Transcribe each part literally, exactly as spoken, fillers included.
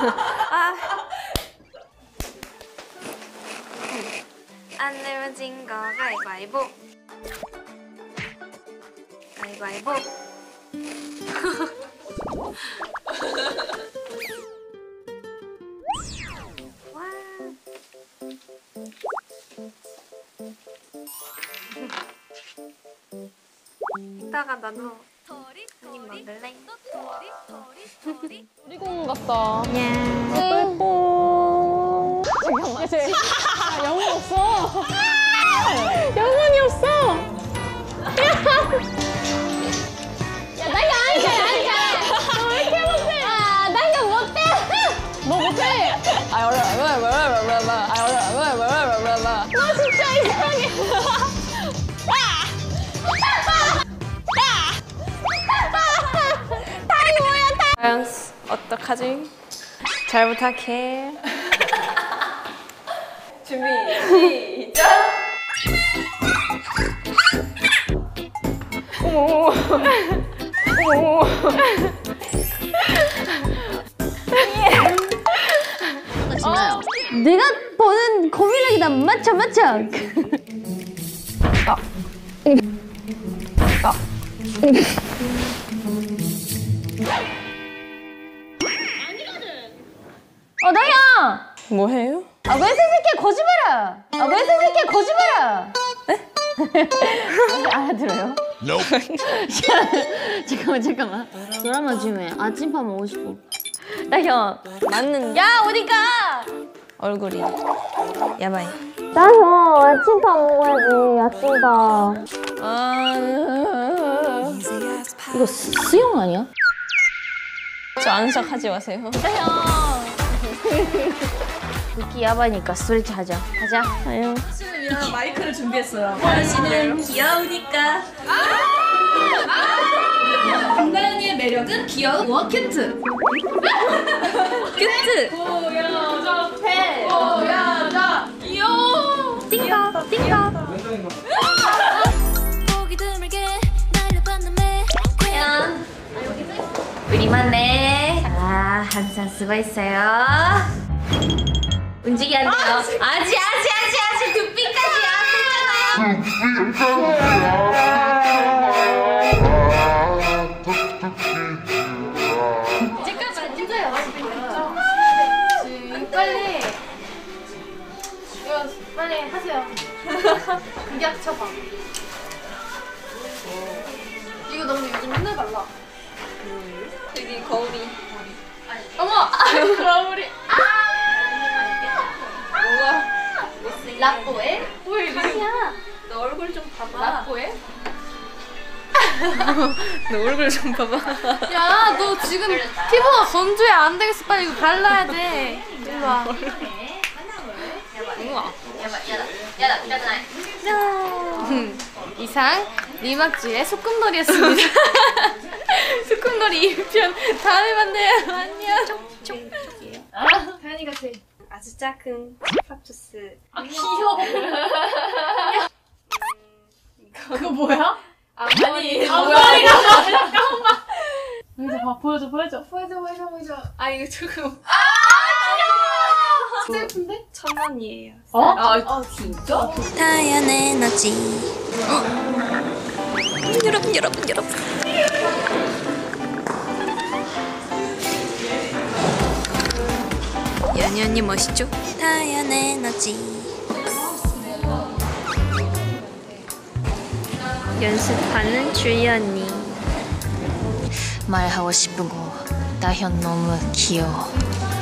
아. 안 내면 진 거 가위바위보. 가위바위보. 와. 이따가 나도 한입 먹을래? 놀이공원 같다. 야. 예뻐. 잠깐만. 야, 영혼 없어. 영혼이 없어. 야, 나 이거 안 돼, 안 돼. 너 왜 이렇게 못해? 아, 나 이거 못해. 뭐 못해? 아, 어려, 어려, 어려, 어려, 어려, 어려. 아, 어려, 어려, 어려, 어려, 어려. 너 진짜 이상해. 다영스 어떡하지? 잘 부탁해. 준비 시작. 어머 어머. 진아요. 내가 보는 고민력이다. 맞춰, 맞춰. 아. 아. 어, 나야! 뭐해요? 아, 왜 새끼야, 거짓말아! 아, 왜 새끼야, 거짓말아! 에? 알아들어요? 잠깐만, 잠깐만. 드라마 중에 아침밥 먹고 싶어. 나형 맞는. 야, 어디가? 얼굴이 야바이. 나형 아침밥 먹어야지, 아침밥. 아, 이거 수, 수영 아니야? 저 아는 척 하지 마세요. 나형 느끼 야바니까 스트레치 하자. 하자. 아유. 씨는 위한 마이크를 준비했어요. 씨는 귀여우니까. 김다은이의 매력은 귀여운 워큐트. 큐트. 보여줘 해. 보여줘. 귀여워. 띵까 띵까. 우리만네. 아, 항상 쓰고 있어요. 움직이 안 돼요. 아직, 아직, 아직, 아직 두피까지 안 됐잖아요. 잠깐만 찍어요. 빨리. 이거 빨리 하세요. 공약 쳐봐. 이거 너무 요즘 맨날 발라. 여기 거울이. 어머! 그럼 우리 뭐가? 라뽀에? 왜 이리야? 너 얼굴 좀 봐봐. 라뽀에? 너 얼굴 좀 봐봐. 야, 너 지금 피부가 건조해. 안 되겠어. 빨리 이거 발라야 돼. 일로 와. 우와. 이상 리막주의 소꿉놀이였습니다. 소꿉놀이 이 편 다음에 만나요. 안녕. 아, 다현이가 제일 아주 작은 팝주스. 아, 귀여워. 그거 뭐야? 아니, 앞머리가 잠깐만. 여기서 봐, 보여줘, 보여줘. 보여줘, 보여줘, 보여줘. 아, 이거 조금. 아, 귀여워. 진짜 예쁜데? 천 원이에요. 어? 아, 아 진짜? 다연의 너지. 여러분, 여러분, 여러분. 연희 언니 멋있죠? 다연의 너지. 연습하는 주희 언니. 말하고 싶은 거 나현 너무 귀여워.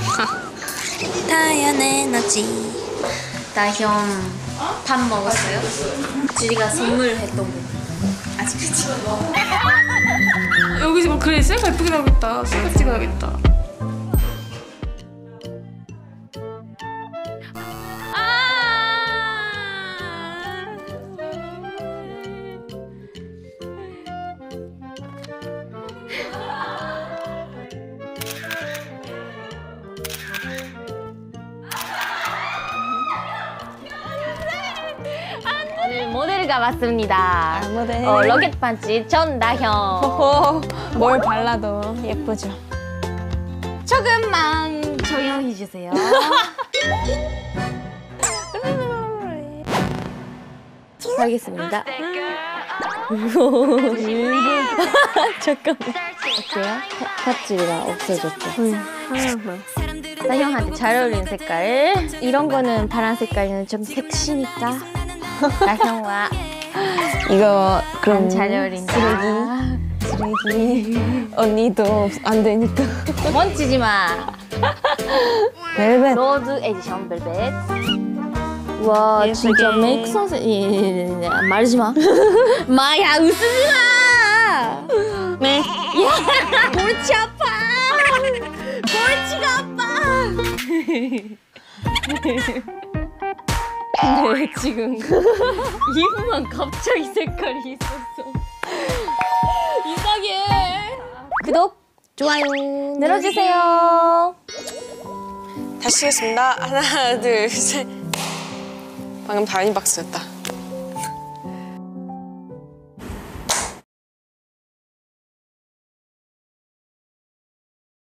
다연의 너지. 나현 밥 먹었어요? 주리가 선물했던 거. 아직 그치. 여기서 뭐 그래 셀카 예쁘게 나오겠다. 셀카 찍어야겠다. 오늘 모델가 왔습니다. 모델. 어, 로켓 반지 전나현. 호호, 뭘 발라도 예쁘죠. 조금만 조용히 해주세요. 알겠습니다. 잠깐만. 어때요? 팥집이가 없어졌죠? 나 형한테 잘 어울리는 색깔. 이런 거는 파란 색깔이는 좀 섹시니까. 나 형과 이거 그럼 잘 어울린다. 쓰레기 쓰레기 언니도 안 되니까. 멈추지 마. 벨벳 로즈 에디션 벨벳. 와 예쁘게. 진짜 메이크 선생 예, 말하지 마. 마야 웃지 마. 네. 야 골치 아파. 골치가 아파. 근데 지금 이분만 갑자기 색깔이 있었어. 이상해. 구독 좋아요 눌러주세요. 다시 하겠습니다. 하나 둘 셋. 방금 다이닝 박스였다.